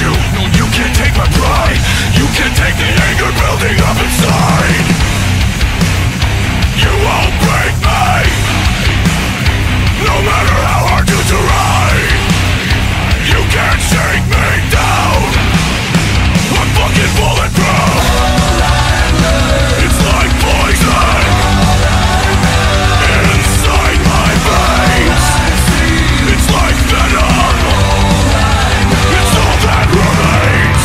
you. No, you can't take my pride. You can't take the anger building up inside. You won't break me, no matter how hard you try. You can't shake me down. I'm fucking bulletproof. It's like poison inside my veins. It's like venom. It's all that remains.